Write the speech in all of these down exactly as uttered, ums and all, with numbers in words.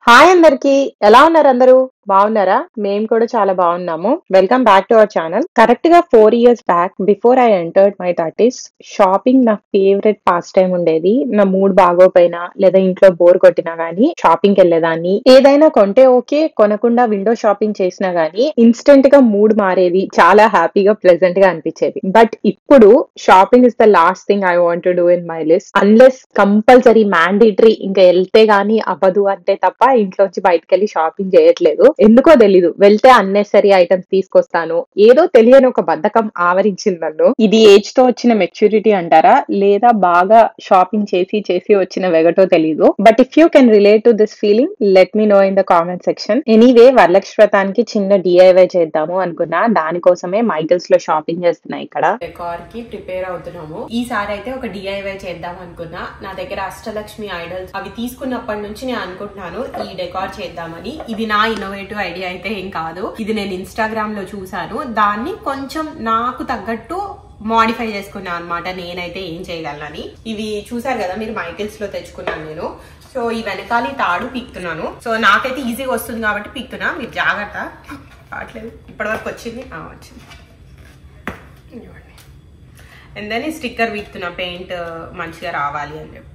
Hi అందరికి ఎలా ఉన్నారు అందరూ బాగున్నారా మేము కూడా చాలా బాగున్నాము welcome back to our channel correct గా four years back before I entered my thirties shopping నా ఫేవరెట్ పాస్ టైం ఉండేది నా మూడ్ బాగోపోయినా లేదా ఇంట్లో బోర్ కొట్టినా గానీ షాపింగ్ వెళ్ళేదాన్ని ఏదైనా కొంటే ఓకే కొనకుండా విండో షాపింగ్ చేసినా గానీ ఇన్స్టెంట్ గా మూడ్ మారేది చాలా హ్యాపీగా ప్లెజెంట్ గా అనిపించేది బట్ ఇప్పుడు shopping is the last thing I want to do in my list unless compulsory mandatory ఇంకా వెళ్తే గానీ అవ్వదు అంటే తప్ప ఇంట్లోంచి బయటకు వెళ్ళి షాపింగ్ చేయట్లేదు ఎందుకో తెలీదు వెళ్తే అన్నెసరీ ఐటమ్స్ తీసుకొస్తాను ఏదో తెలియని ఒక బద్ధకం ఆవరించింది నన్ను ఇది ఏజ్ తో వచ్చిన మెచ్యూరిటీ అంటారా లేదా బాగా షాపింగ్ చేసి చేసి వచ్చిన వెగటో తెలీదు but if you can relate to this feeling let me know in the comment section anyway Varalakshmi వ్రతానికి చిన్న డిఐవై చేద్దాము అనుకున్నా దానికోసమే మైకిల్స్ లో షాపింగ్ చేస్తున్నా ఇక్కడ డెకార్ కి ప్రిపేర్ అవుతున్నాము ఈసారి అయితే ఒక డిఐవై చేద్దాం అనుకున్నా నా దగ్గర అష్టలక్ష్మి ఐడల్స్ అవి తీసుకున్నప్పటి నుంచి నేను అనుకుంటున్నాను ఈ డెకార్ చేద్దామని ఇది నా ఇన్నోవేటివ్ ఐడియా అయితే ఏం కాదు ఇది నేను ఇన్స్టాగ్రామ్ లో చూసాను దాన్ని కొంచెం నాకు తగ్గట్టు మోడిఫై చేసుకున్నా అనమాట నేనైతే ఏం చేయగలనని ఇవి చూసారు కదా మీరు మైకిల్స్ లో తెచ్చుకున్నాను నేను సో ఈ వెనకాల తాడు పీక్తున్నాను సో నాకైతే ఈజీగా వస్తుంది కాబట్టి పీక్తున్నా మీరు జాగ్రత్త కావట్లేదు ఇప్పటి వరకు వచ్చింది వచ్చింది అండ్ దెన్ ఈ స్టిక్కర్ పీక్తున్నా పెయింట్ మంచిగా రావాలి అని చెప్పి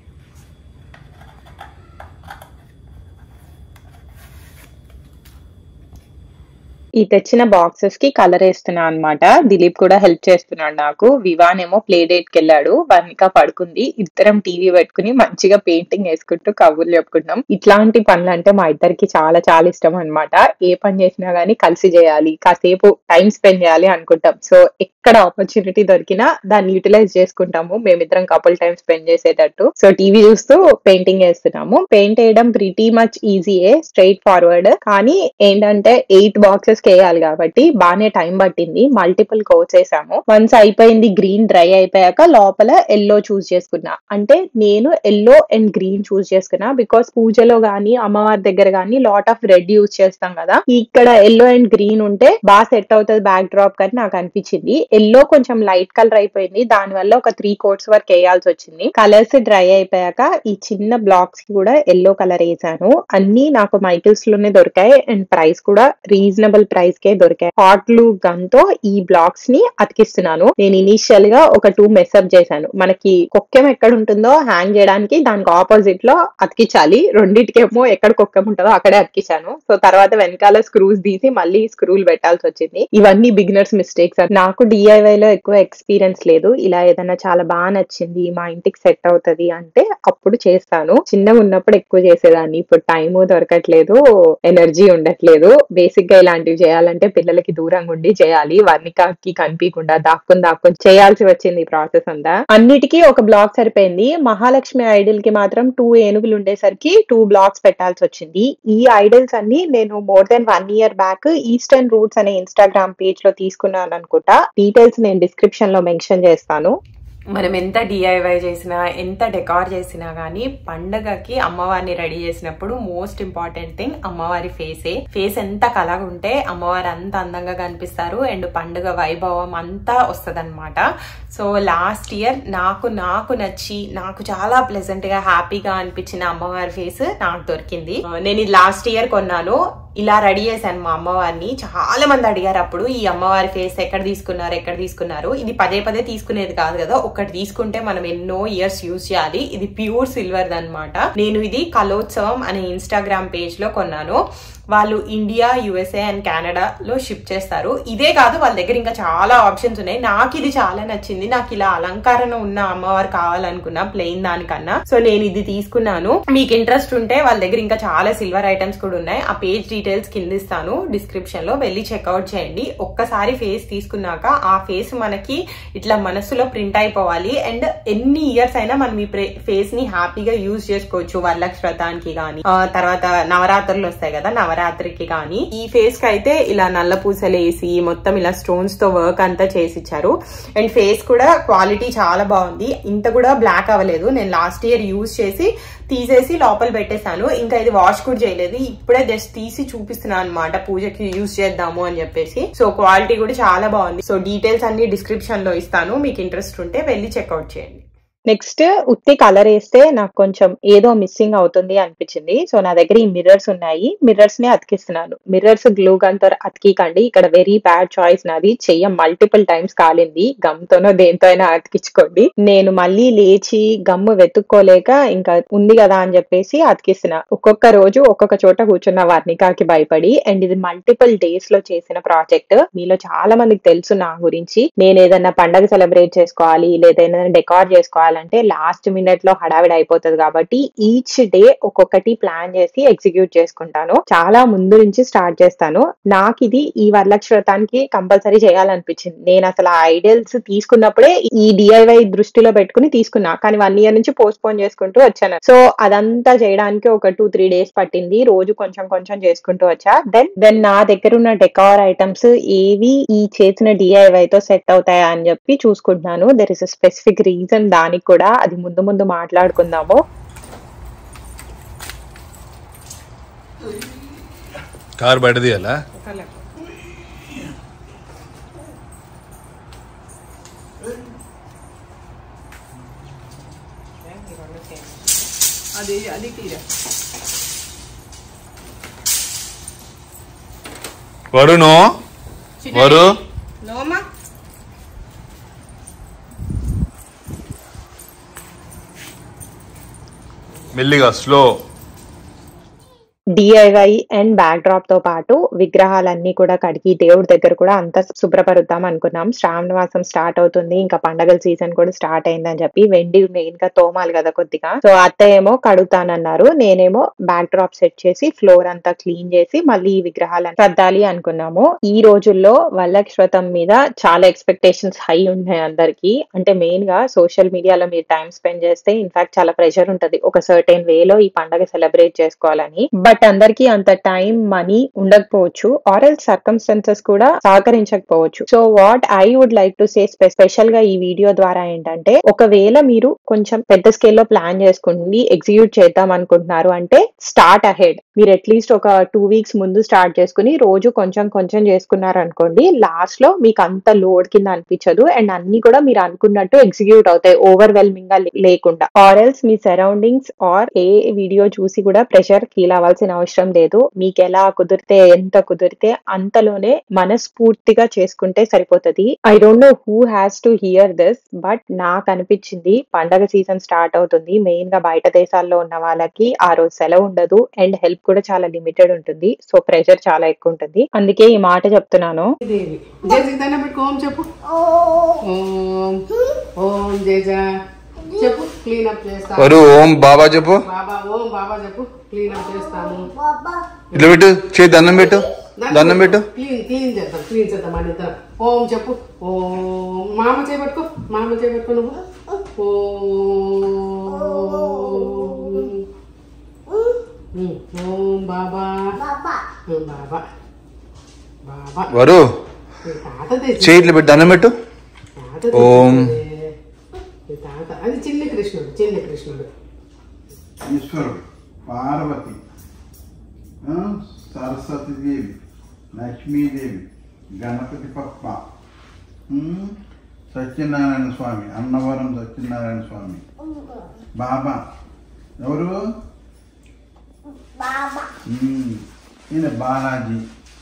ఈ తెచ్చిన బాక్సెస్ కి కలర్ వేస్తున్నా అనమాట దిలీప్ కూడా హెల్ప్ చేస్తున్నాడు నాకు వివాన్ ఏమో ప్లే డేట్ కి వెళ్ళాడు వర్ణిక పడుకుంది ఇద్దరం టీవీ పెట్టుకుని మంచిగా పెయింటింగ్ వేసుకుంటూ కబుర్లు చెప్పుకుంటాం ఇట్లాంటి పనులు అంటే మా ఇద్దరికి చాలా చాలా ఇష్టం అనమాట ఏ పని చేసినా గానీ కలిసి చేయాలి కాసేపు టైం స్పెండ్ చేయాలి అనుకుంటాం సో ఎక్కడ ఆపర్చునిటీ దొరికినా దాన్ని యూటిలైజ్ చేసుకుంటాము మేమిద్దరం కపుల్ టైం స్పెండ్ చేసేటట్టు సో టీవీ చూస్తూ పెయింటింగ్ వేస్తున్నాము పెయింట్ వేయడం ప్రిటీ మచ్ ఈజీయే స్ట్రైట్ ఫార్వర్డ్ కానీ ఏంటంటే ఎయిట్ బాక్సెస్ వేయాలి కాబట్టి బానే టైం పట్టింది మల్టిపుల్ కోట్స్ వేసాము వన్స్ అయిపోయింది గ్రీన్ డ్రై అయిపోయాక లోపల ఎల్లో చూస్ చేసుకున్నా అంటే నేను ఎల్లో అండ్ గ్రీన్ చూస్ చేసుకున్నా బికాస్ పూజలో గానీ అమ్మవారి దగ్గర గానీ లాట్ ఆఫ్ రెడ్ యూజ్ చేస్తాం కదా ఇక్కడ ఎల్లో అండ్ గ్రీన్ ఉంటే బాగా సెట్ అవుతుంది బ్యాక్ డ్రాప్ కానీ నాకు అనిపించింది ఎల్లో కొంచెం లైట్ కలర్ అయిపోయింది దాని వల్ల ఒక త్రీ కోట్స్ వరకు వేయాల్సి వచ్చింది కలర్స్ డ్రై అయిపోయాక ఈ చిన్న బ్లాక్స్ కి కూడా ఎల్లో కలర్ వేసాను అన్ని నాకు మైకిల్స్ లోనే దొరికాయి అండ్ ప్రైస్ కూడా రీజనబుల్ ప్రైస్ కే దొరికాయి హాట్ గ్లూ గన్ తో ఈ బ్లాక్స్ ని అతికిస్తున్నాను నేను ఇనిషియల్ గా ఒక టూ మెస్అప్ చేశాను మనకి కొక్కెం ఎక్కడ ఉంటుందో హ్యాంగ్ చేయడానికి దానికి ఆపోజిట్ లో అతికించాలి రెండింటికేమో ఎక్కడ కొక్కెం ఉంటుందో అక్కడే అతికించాను సో తర్వాత వెనకాల స్క్రూస్ తీసి మళ్ళీ స్క్రూలు పెట్టాల్సి వచ్చింది ఇవన్నీ బిగినర్స్ మిస్టేక్స్ నాకు డిఐవై లో ఎక్కువ ఎక్స్పీరియన్స్ లేదు ఇలా ఏదైనా చాలా బాగా నచ్చింది మా ఇంటికి సెట్ అవుతది అంటే అప్పుడు చేస్తాను చిన్నగా ఉన్నప్పుడు ఎక్కువ చేసేదాన్ని ఇప్పుడు టైము దొరకట్లేదు ఎనర్జీ ఉండట్లేదు బేసిక్ గా ఇలాంటివి చేయాలంటే పిల్లలకి దూరంగా ఉండి చేయాలి వర్ణికకి కనిపించకుండా దాక్కుని దాక్కుని చేయాల్సి వచ్చింది ఈ ప్రాసెస్ అంతా అన్నిటికీ ఒక బ్లాక్ సరిపోయింది మహాలక్ష్మి ఐడల్ కి మాత్రం టూ ఏనుగులు ఉండేసరికి టూ బ్లాక్స్ పెట్టాల్సి వచ్చింది ఈ ఐడల్స్ అన్ని నేను more than one year back Eastern Roots అనే ఇన్స్టాగ్రామ్ పేజ్ లో తీసుకున్నాను అనుకుంటా డీటెయిల్స్ నేను డిస్క్రిప్షన్ లో మెన్షన్ చేస్తాను మనం ఎంత డిఐవై చేసినా ఎంత డెకార్ చేసినా గానీ పండగకి అమ్మవారిని రెడీ చేసినప్పుడు మోస్ట్ ఇంపార్టెంట్ థింగ్ అమ్మవారి ఫేసే ఫేస్ ఎంత కలగా ఉంటే అమ్మవారు అంత అందంగా కనిపిస్తారు అండ్ పండుగ వైభవం అంతా వస్తుంది అనమాట సో లాస్ట్ ఇయర్ నాకు నాకు నచ్చి నాకు చాలా ప్లెజెంట్ గా హ్యాపీగా అనిపించిన అమ్మవారి ఫేస్ నాకు దొరికింది నేను ఇది లాస్ట్ ఇయర్ కొన్నాను ఇలా రెడీ చేశాను మా అమ్మవారిని చాలా మంది అడిగారు అప్పుడు ఈ అమ్మవారి ఫేస్ ఎక్కడ తీసుకున్నారు ఎక్కడ తీసుకున్నారు ఇది పదే పదే తీసుకునేది కాదు కదా ఒకటి తీసుకుంటే మనం ఎన్నో ఇయర్స్ యూజ్ చేయాలి ఇది ప్యూర్ సిల్వర్ అనమాట నేను ఇది కలోత్సవం అనే ఇన్స్టాగ్రామ్ పేజ్ లో కొన్నాను వాళ్ళు ఇండియా యుఎస్ఏ అండ్ కెనడాలో షిప్ చేస్తారు ఇదే కాదు వాళ్ళ దగ్గర ఇంకా చాలా ఆప్షన్స్ ఉన్నాయి నాకు ఇది చాలా నచ్చింది నాకు ఇలా అలంకరణ ఉన్న అమ్మవారు కావాలనుకున్నా ప్లెయిన్ దానికన్నా సో నేను ఇది తీసుకున్నాను మీకు ఇంట్రెస్ట్ ఉంటే వాళ్ళ దగ్గర ఇంకా చాలా సిల్వర్ ఐటమ్స్ కూడా ఉన్నాయి ఆ పేజ్ డీటెయిల్స్ కింద ఇస్తాను డిస్క్రిప్షన్ లో వెళ్ళి చెక్అవుట్ చేయండి ఒక్కసారి ఫేస్ తీసుకున్నాక ఆ ఫేస్ మనకి ఇట్లా మనసులో ప్రింట్ అయిపోవాలి అండ్ ఎన్ని ఇయర్స్ అయినా మనం ఈ ఫేస్ ని హ్యాపీగా యూజ్ చేసుకోవచ్చు వరలక్ష్మి వ్రతానికి గానీ తర్వాత నవరాత్రులు వస్తాయి కదా నవరాత్రి రాత్రికి కానీ ఈ ఫేస్ కి అయితే ఇలా నల్ల పూసలు వేసి మొత్తం ఇలా స్టోన్స్ తో వర్క్ అంతా చేసి ఇచ్చారు అండ్ ఫేస్ కూడా క్వాలిటీ చాలా బాగుంది ఇంత కూడా బ్లాక్ అవ్వలేదు నేను లాస్ట్ ఇయర్ యూజ్ చేసి తీసేసి లోపల పెట్టేశాను ఇంకా ఇది వాష్ కూడా చేయలేదు ఇప్పుడే జస్ట్ తీసి చూపిస్తున్నాను అనమాట పూజకి యూజ్ చేద్దాము అని చెప్పేసి సో క్వాలిటీ కూడా చాలా బాగుంది సో డీటెయిల్స్ అన్ని డిస్క్రిప్షన్ లో ఇస్తాను మీకు ఇంట్రెస్ట్ ఉంటే వెళ్ళి చెక్అవుట్ చేయండి నెక్స్ట్ ఉత్తి కలర్ వేస్తే నాకు కొంచెం ఏదో మిస్సింగ్ అవుతుంది అనిపించింది. సో నా దగ్గర ఈ మిర్రర్స్ ఉన్నాయి. మిర్రర్స్ ని అతికిస్తున్నాను. మిర్రర్స్ గ్లూ గన్ తో అతికికండి. ఇక్కడ వెరీ బ్యాడ్ చాయిస్ నాది. చెయ్య మల్టిపుల్ టైమ్స్ కాలింది. గమ్ తోనో దేంతో అయినా అతికించుకోండి. నేను మళ్ళీ లేచి గమ్ము వెతుక్కోలేక ఇంకా ఉంది కదా అని చెప్పేసి అతికిస్తున్నా. ఒక్కొక్క రోజు ఒక్కొక్క చోట కూర్చున్న వర్ణికాకి భయపడి. అండ్ ఇది మల్టిపుల్ డేస్ లో చేసిన ప్రాజెక్ట్. మీలో చాలా మందికి తెలుసు నా గురించి. నేను ఏదైనా పండగ సెలబ్రేట్ చేసుకోవాలి లేదా ఏదైనా డెకార్ చేసుకోవాలి అంటే లాస్ట్ మినిట్ లో హడావిడి అయిపోతుంది కాబట్టి ఈచ్ డే ఒక్కొక్కటి ప్లాన్ చేసి ఎగ్జిక్యూట్ చేసుకుంటాను. చాలా ముందు నుంచి స్టార్ట్ చేస్తాను. నాకు ఇది ఈ వరలక్ష్మి వ్రతానికి కంపల్సరీ చేయాలనిపించింది. నేను అసలు ఆ ఐడియల్స్ తీసుకున్నప్పుడే ఈ డిఐవై దృష్టిలో పెట్టుకుని తీసుకున్నా. కానీ వన్ ఇయర్ నుంచి పోస్ట్ పోన్ చేసుకుంటూ వచ్చాను. సో అదంతా చేయడానికి ఒక టూ త్రీ డేస్ పట్టింది. రోజు కొంచెం కొంచెం చేసుకుంటూ వచ్చా. దెన్ దెన్ నా దగ్గర ఉన్న డెకార్ ఐటమ్స్ ఏవి ఈ చేసిన డిఐవై తో సెట్ అవుతాయా అని చెప్పి చూసుకుంటున్నాను. There is a specific reason దానికి కూడా. అది ముందు ముందు మాట్లాడుకుందాము. కార్ బయట తీయాలా? అది అది తీరా వరుణు వరు నోమా మెల్లిగా slow. DIY and backdrop తో పాటు విగ్రహాలన్నీ కూడా కడిగి దేవుడి దగ్గర కూడా అంతా శుభ్రపరుద్దాం అనుకున్నాం. శ్రావణ మాసం స్టార్ట్ అవుతుంది. ఇంకా పండగల సీజన్ కూడా స్టార్ట్ అయిందని చెప్పి వెండి మెయిన్ గా తోమాలి కదా కొద్దిగా. సో అత్త ఏమో కడుగుతానన్నారు. నేనేమో బ్యాక్ డ్రాప్ సెట్ చేసి ఫ్లోర్ అంతా క్లీన్ చేసి మళ్ళీ ఈ విగ్రహాలను సర్దాలి అనుకున్నాము. ఈ రోజుల్లో వరలక్ష్మి వ్రతం మీద చాలా ఎక్స్పెక్టేషన్స్ హై ఉన్నాయి అందరికి. అంటే మెయిన్ గా సోషల్ మీడియాలో మీరు టైం స్పెండ్ చేస్తే ఇన్ఫాక్ట్ చాలా ప్రెషర్ ఉంటది ఒక సర్టెన్ వేలో ఈ పండగ సెలబ్రేట్ చేసుకోవాలని. బట్ అందరికి అంత టైం మనీ ఉండకపోవచ్చు. ఆర్ ఎల్ సర్కమ్స్టాన్సెస్ కూడా సహకరించకపోవచ్చు. So what I would like to say special గా ఈ వీడియో ద్వారా ఏంటంటే ఒకవేళ మీరు కొంచెం పెద్ద స్కేల్ లో ప్లాన్ చేసుకుని ఎగ్జిక్యూట్ చేద్దాం అనుకుంటున్నారు అంటే స్టార్ట్ అహెడ్. మీరు అట్లీస్ట్ ఒక టూ వీక్స్ ముందు స్టార్ట్ చేసుకుని రోజు కొంచెం కొంచెం చేసుకున్నారు అనుకోండి. లాస్ట్ లో మీకు అంత లోడ్ కింద అనిపించదు. అండ్ అన్ని కూడా మీరు అనుకున్నట్టు ఎగ్జిక్యూట్ అవుతాయి ఓవర్వెల్మింగ్ గా లేకుండా. ఆర్ ఎల్స్ మీ సరౌండింగ్స్ ఆర్ ఏ వీడియో చూసి కూడా ప్రెషర్ ఫీల్ అవ్వాల్సిన అవసరం లేదు. మీకు ఎలా కుదిరితే ఎంత కుదిరితే అంతలోనే మనస్ఫూర్తిగా చేసుకుంటే సరిపోతుంది. I don't know who has to hear this but నాకు అనిపించింది పండగ సీజన్ స్టార్ట్ అవుతుంది. మెయిన్ గా బయట దేశాల్లో ఉన్న వాళ్ళకి ఆ రోజు సెలవు ఉండదు అండ్ హెల్ప్ కూడా చాలా లిమిటెడ్ ఉంటుంది. సో ప్రెషర్ చాలా ఎక్కువ ఉంటుంది. అందుకే ఈ మాట చెప్తున్నాను. చెప్పు చెప్పు క్లీన్ అప్ చేస్తాను. వరు ఓం బాబా చెప్పు. బాబా ఓం బాబా చెప్పు క్లీన్ అప్ చేస్తాము. ఇట్లా పెట్టు, చేయి దండం పెట్టు, దండం పెట్టు. క్లీన్ క్లీన్ చేద్దాం క్లీన్ చేద్దాం మన ఇద్దరం. ఓం చెప్పు. ఓం మామ చేయబట్టుకో, మామ చేయబట్టుకో నువ్వు. ఓం బాబా బాబా బాబా. వరు చేయి ఇట్లా పెట్టు, దండం పెట్టు. ఓం. అది చిన్న కృష్ణుడు, చిన్న కృష్ణుడు. ఈశ్వరుడు, పార్వతి, సరస్వతీదేవి, లక్ష్మీదేవి, గణపతి పప్ప, సత్యనారాయణ స్వామి, అన్నవరం సత్యనారాయణ స్వామి, బాబా. ఎవరు? ఈయన బాలాజీ.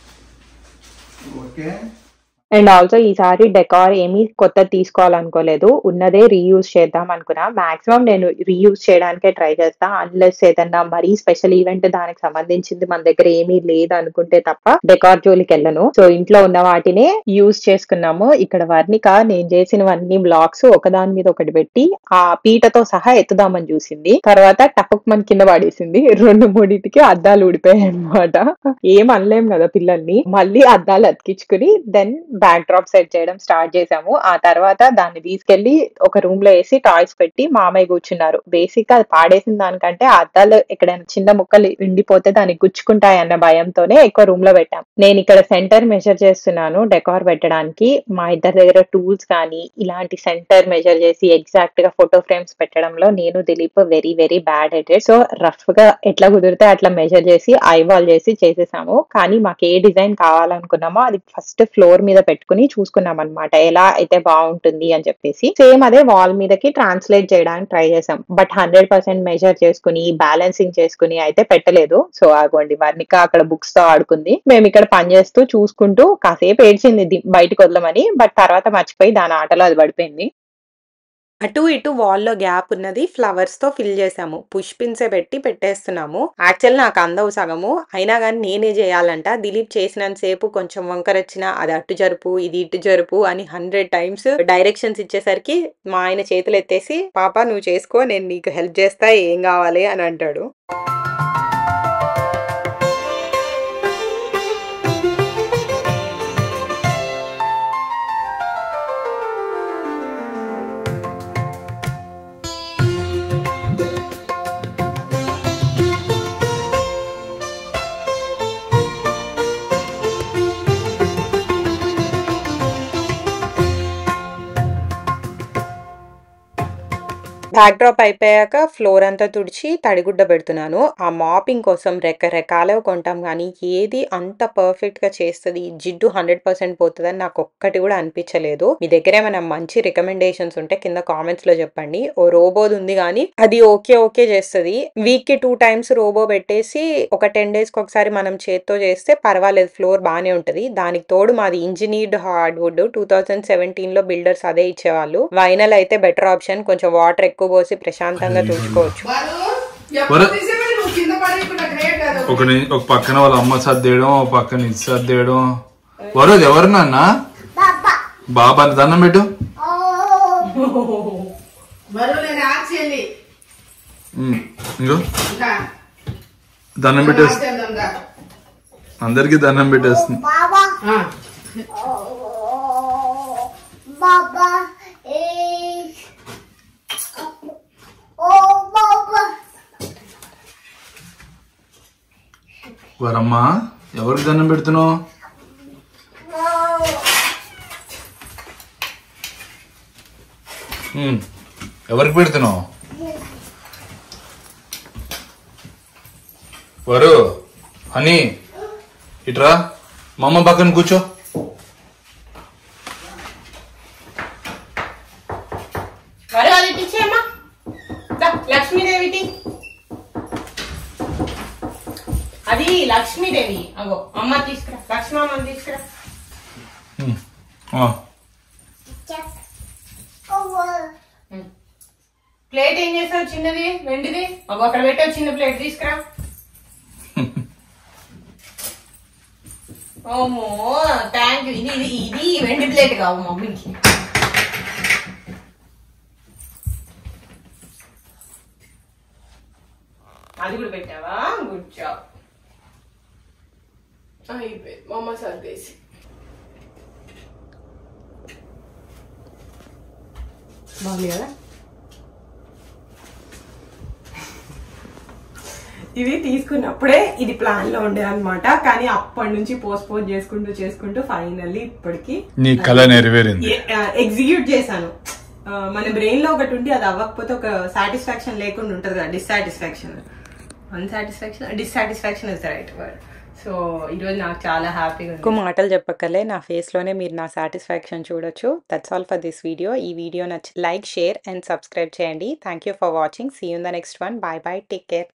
ఓకే. అండ్ ఆల్సో ఈసారి డెకార్ ఏమీ కొత్త తీసుకోవాలనుకోలేదు. ఉన్నదే రీయూజ్ చేద్దాం అనుకున్నా. మాక్సిమం నేను రీయూజ్ చేయడానికే ట్రై చేస్తా. అన్లెస్ ఏదన్నా మరీ స్పెషల్ ఈవెంట్ దానికి సంబంధించింది మన దగ్గర ఏమీ లేదు అనుకుంటే తప్ప డెకార్ జోలికి వెళ్ళను. సో ఇంట్లో ఉన్న వాటినే యూజ్ చేసుకున్నాము. ఇక్కడ వర్ణిక నేను చేసినవన్నీ బ్లాక్స్ ఒకదాని మీద ఒకటి పెట్టి ఆ పీటతో సహా ఎత్తుదామని చూసింది. తర్వాత టపక్ మన కింద పడేసింది. రెండు మూడింటికి అద్దాలు ఊడిపోయాయి అనమాట. ఏం అనలేం కదా పిల్లల్ని. మళ్ళీ అద్దాలు అతికించుకుని దెన్ బ్యాక్ డ్రాప్ సెట్ చేయడం స్టార్ట్ చేసాము. ఆ తర్వాత దాన్ని తీసుకెళ్లి ఒక రూమ్ లో వేసి టాయ్స్ పెట్టి మామయ్య కూర్చున్నారు. బేసిక్ గా అది పాడేసిన దానికంటే ఆ అద్దాలు ఎక్కడైనా చిన్న ముక్కలు ఎండిపోతే దానికి గుచ్చుకుంటాయి అన్న భయంతోనే ఎక్కువ రూమ్ లో పెట్టాం. నేను ఇక్కడ సెంటర్ మెజర్ చేస్తున్నాను డెకార్ పెట్టడానికి. మా ఇద్దరి దగ్గర టూల్స్ కానీ ఇలాంటి సెంటర్ మెజర్ చేసి ఎగ్జాక్ట్ గా ఫోటో ఫ్రేమ్స్ పెట్టడంలో నేను Dilip very very bad at it. So rough గా ఎట్లా కుదిరితే అట్లా మెజర్ చేసి ఐవాల్ చేసి చేసేసాము. కానీ మాకు ఏ డిజైన్ కావాలనుకున్నామో అది ఫస్ట్ ఫ్లోర్ మీద పెట్టుకుని చూసుకున్నాం అనమాట, ఎలా అయితే బాగుంటుంది అని చెప్పేసి. సేమ్ అదే వాల్ మీదకి ట్రాన్స్లేట్ చేయడానికి ట్రై చేసాం, బట్ హండ్రెడ్ పర్సెంట్ మెజర్ చేసుకుని బ్యాలెన్సింగ్ చేసుకుని అయితే పెట్టలేదు. సో అగోండి వర్ణిక అక్కడ బుక్స్ తో ఆడుకుంది, మేము ఇక్కడ పని చేస్తూ చూసుకుంటూ కాసేపు ఏడ్చింది బయటకు వదలమని, బట్ తర్వాత మర్చిపోయి దాని ఆటలో అది పడిపోయింది. అటు ఇటు వాల్లో గ్యాప్ ఉన్నది ఫ్లవర్స్ తో ఫిల్ చేసాము, పుష్ పిన్సే పెట్టి పెట్టేస్తున్నాము. యాక్చువల్ నాకు అందవు సగము, అయినా కానీ నేనే చేయాలంట. దిలీప్ చేసినంత సేపు కొంచెం వంకర వచ్చినా అది అటు జరుపు ఇది ఇటు జరుపు అని హండ్రెడ్ టైమ్స్ డైరెక్షన్స్ ఇచ్చేసరికి మా ఆయన చేతులు ఎత్తేసి, పాప నువ్వు చేసుకో, నేను నీకు హెల్ప్ చేస్తా, ఏం కావాలి అని అంటాడు. బ్యాక్ డ్రాప్ అయిపోయాక ఫ్లోర్ అంతా తుడిచి తడిగుడ్డ పెడుతున్నాను. ఆ మాపింగ్ కోసం రకరకాలవి కొంటాం కానీ ఏది అంత పర్ఫెక్ట్ గా చేస్తుంది, జిడ్డు హండ్రెడ్ పర్సెంట్ పోతుందని నాకు ఒక్కటి కూడా అనిపించలేదు. మీ దగ్గర ఏమైనా మంచి రికమెండేషన్స్ ఉంటే కింద కామెంట్స్ లో చెప్పండి. ఓ రోబోది ఉంది కానీ అది ఓకే ఓకే చేస్తుంది. వీక్ కి టూ టైమ్స్ రోబో పెట్టేసి ఒక టెన్ డేస్ కి ఒకసారి మనం చేత్తో చేస్తే పర్వాలేదు, ఫ్లోర్ బానే ఉంటది. దానికి తోడు మాది engineered hardwood, two thousand seventeen లో బిల్డర్స్ అదే ఇచ్చేవాళ్ళు. వైనల్ అయితే బెటర్ ఆప్షన్, కొంచెం వాటర్ ఎక్కువ పోసి ప్రశాంతంగా తుడుచుకోవచ్చు. ఒక ఒక పక్కన వాళ్ళ అమ్మ సర్దేయడం, ఒక పక్కన ఇది సర్దేయడం. వరు ఎవరు నాన్న? బాబా దండం పెట్టు. ఇంకో దండం పెట్టేస్తుంది, అందరికి దండం పెట్టేస్తుంది. వరమ్మా ఎవరికి దండం పెడుతున్నావు? ఎవరికి పెడుతున్నావు? వరు హనీ ఇట్రా, మా అమ్మ పక్కన కూర్చో. లక్ష్మీదేవి, అది లక్ష్మీదేవి. అగో అమ్మ తీసుకురా, లక్ష్మీ అమ్మని తీసుకురా. ప్లేట్ ఏం చేస్తావు? చిన్నది వెండిది, అగో అక్కడ పెట్టావు, చిన్న ప్లేట్ తీసుకురా. ఓమో థ్యాంక్ యూ. ఇది ఇది ఇది వెండి ప్లేట్ కావు మమ్మీకి. అది కూడా పెట్టావా? Good job. అయిపోయింది మా అమ్మ సర్దేసి. బాగుంది కదా? ఇది తీసుకున్నప్పుడే ఇది ప్లాన్ లో ఉండే అనమాట, కానీ అప్పటి నుంచి పోస్ట్ పోన్ చేసుకుంటూ చేసుకుంటూ ఫైనల్లీ ఇప్పటికి నీ కళ నెరవేరింది, ఎగ్జిక్యూట్ చేశాను. మన బ్రెయిన్ లో ఒకటి ఉండి అది అవ్వకపోతే ఒక సాటిస్ఫాక్షన్ లేకుండా ఉంటది కదా, dissatisfaction, unsatisfaction, dissatisfaction is the right word. So ఈరోజు నాకు చాలా హ్యాపీగా ఉంది. ఎక్కువ మాటలు చెప్పక్కలే, నా ఫేస్ లోనే మీరు నా సాటిస్ఫాక్షన్ చూడొచ్చు. That's all for this video. ఈ వీడియో నచ్చి లైక్, షేర్ అండ్ సబ్స్క్రైబ్ చేయండి. Thank you for watching. See you in the next one. Bye bye, take care.